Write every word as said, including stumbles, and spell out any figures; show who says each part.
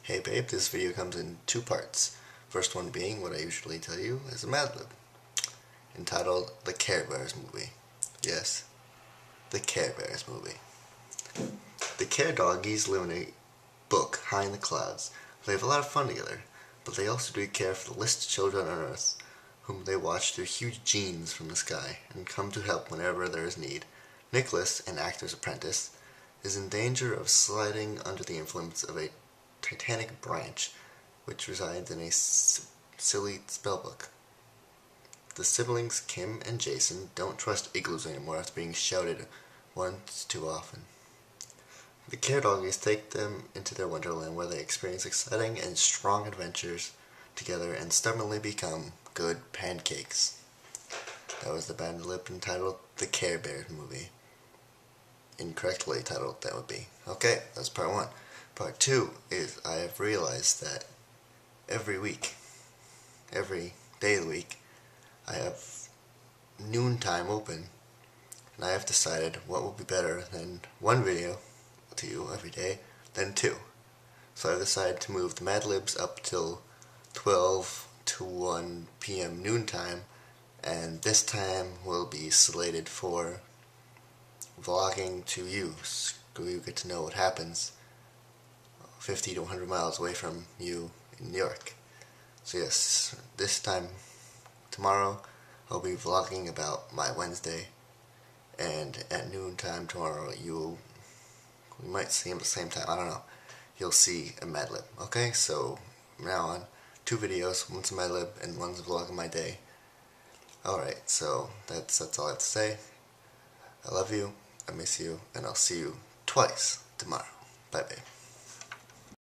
Speaker 1: Hey babe, this video comes in two parts. First one being what I usually tell you is a Mad Lib, entitled The Care Bears Movie. Yes, The Care Bears Movie. The Care Doggies live in a book high in the clouds. They have a lot of fun together, but they also do care for the least children on Earth, whom they watch through huge genes from the sky and come to help whenever there is need. Nicholas, an actor's apprentice, is in danger of sliding under the influence of a titanic branch which resides in a s silly spellbook. The siblings Kim and Jason don't trust igloos anymore after being shouted once too often. The Care Doggies take them into their wonderland where they experience exciting and strong adventures together and stubbornly become good pancakes. That was the Mad Lib entitled The Care Bears Movie. Incorrectly titled, that would be. Okay, that's part one. Part two is I have realized that every week, every day of the week, I have noontime open, and I have decided what will be better than one video to you every day than two. So I've decided to move the Mad Libs up till twelve to one p m noontime, and this time will be slated for vlogging to you, so you get to know what happens fifty to one hundred miles away from you in New York. So yes, this time tomorrow I'll be vlogging about my Wednesday, and at noontime tomorrow you we might see him at the same time, I don't know. You'll see a Mad Lib, okay? So from now on, two videos, one's a Mad Lib and one's a vlog of my day. Alright, so that's that's all I have to say. I love you, I miss you, and I'll see you twice tomorrow. Bye babe.